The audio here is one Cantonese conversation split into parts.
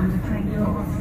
on the train doors.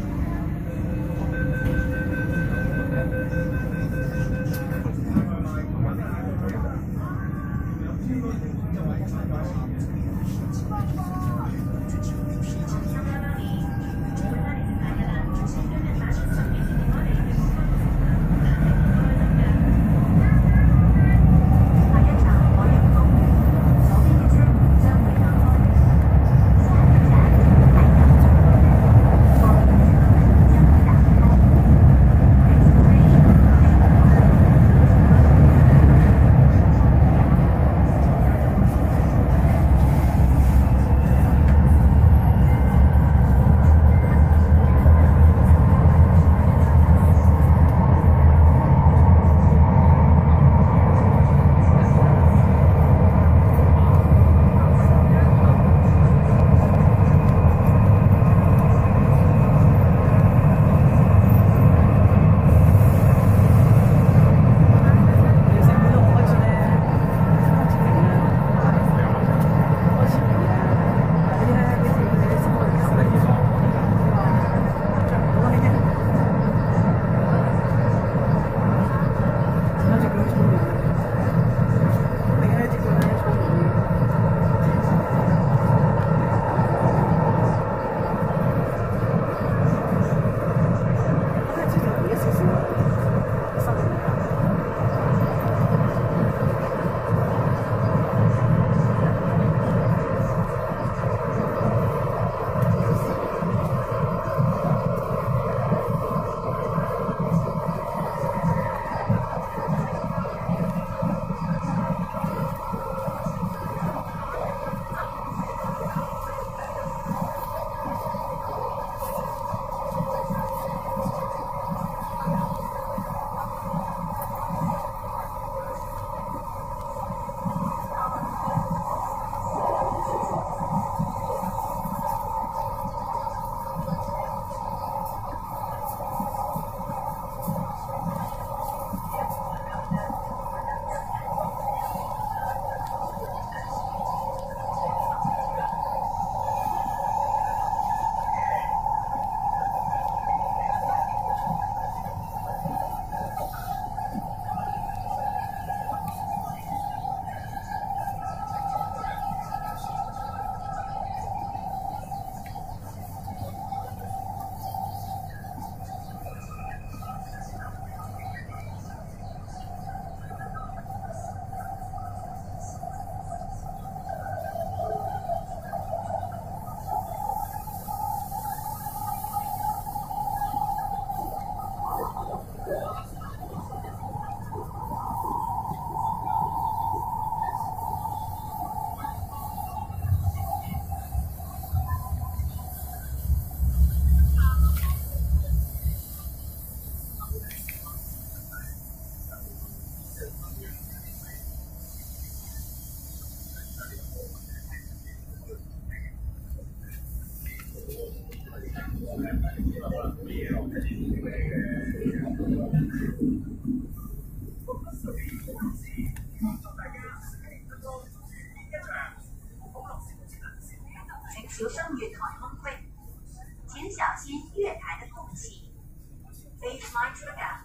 请小心月台空隙，请小心月台的空隙。Please mind the gap.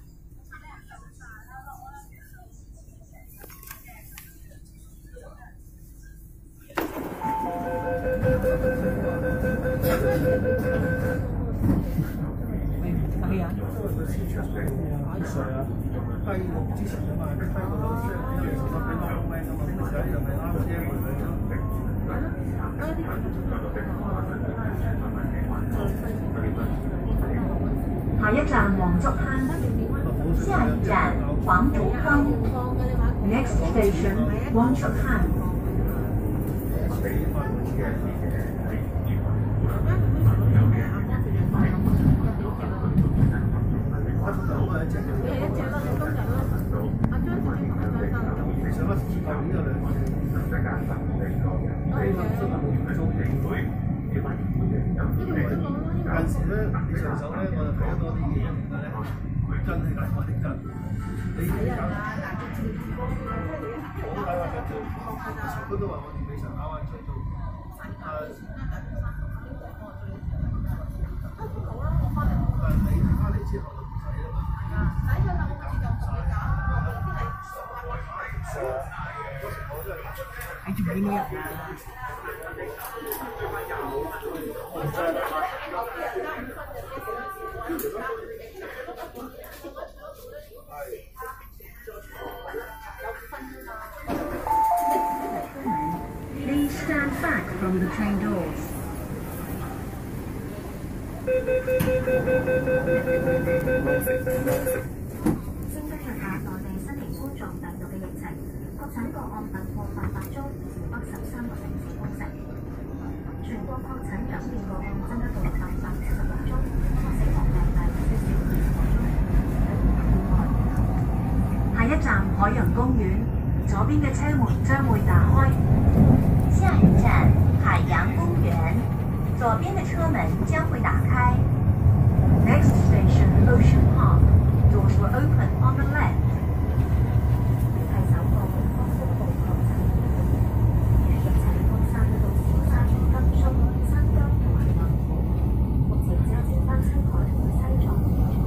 下一站黃竹坑，下一站黃竹坑。Next station 黃竹坑。 有陣時咧，你上手咧，我就睇得多啲嘢，原來咧真係大把啲人。你我大把人做，全部都話我哋非常啱啱做到。 之後都唔使啦嘛。 你仲見到人啊 ？Please stand back from the train doors. 先跟進下內地新型冠狀病毒嘅疫情，確診個案突破800宗，湖北13個城市封城。全國確診感染個案增加到876宗，死亡病例至少20個宗。 下一站海洋公園，左邊嘅車門將會打開。下一站海洋公園，左邊的車門將會打開。Next station Ocean Park. Doors will open on the left. 係首個官方公布確診疫情擴散到小沙洲、甘肅、新疆同埋內蒙，目前只有剩返青海同埋西藏。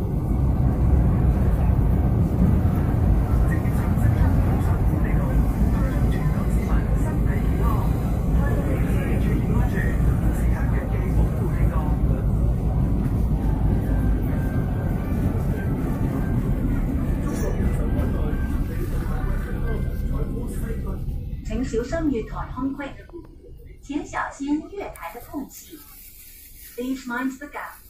請小心月台空隙，請小心月台的空隙。Please mind the gap.